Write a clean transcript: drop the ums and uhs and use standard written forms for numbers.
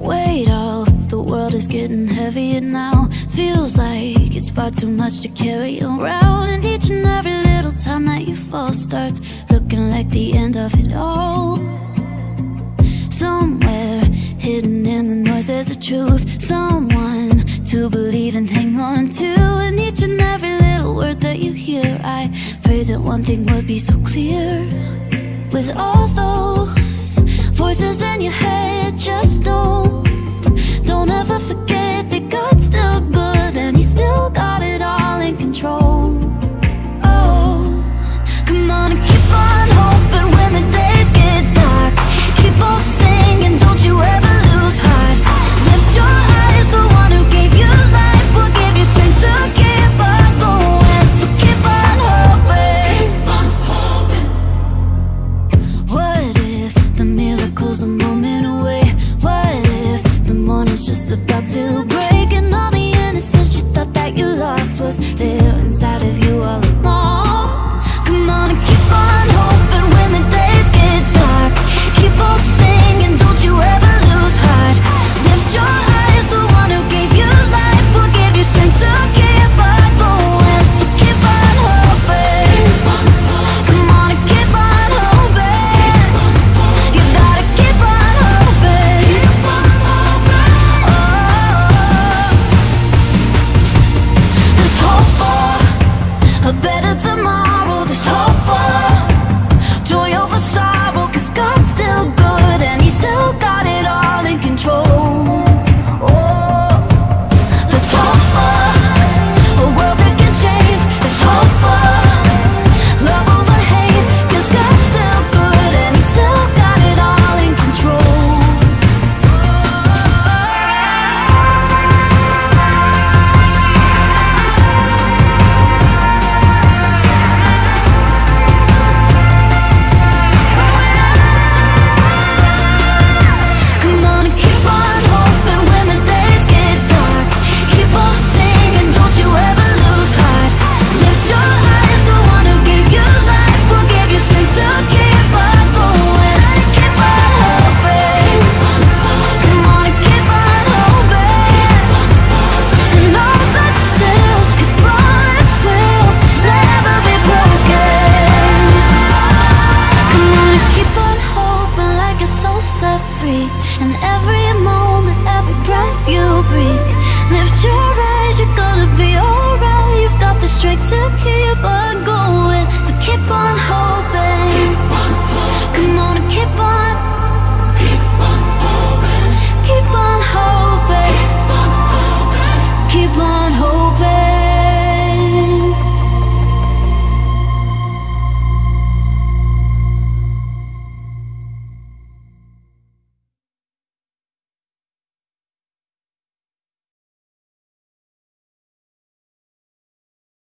Weight of the world is getting heavier now. Feels like it's far too much to carry around. And each and every little time that you fall starts looking like the end of it all. Somewhere hidden in the noise there's a truth, someone to believe and hang on to. And each and every little word that you hear, I pray that one thing would be so clear. With all those voices in your head, just don't ever forget that God's still good and He's still got it all in control. Oh, come on and keep on hoping when the days get dark. Keep on singing, don't you ever lose heart. Lift your eyes, the one who gave you life will give you strength to keep on going. So keep on hoping. Keep on hoping. What if the miracle's a moment away? What if the morning's just about to break and all the innocence you thought that you lost was there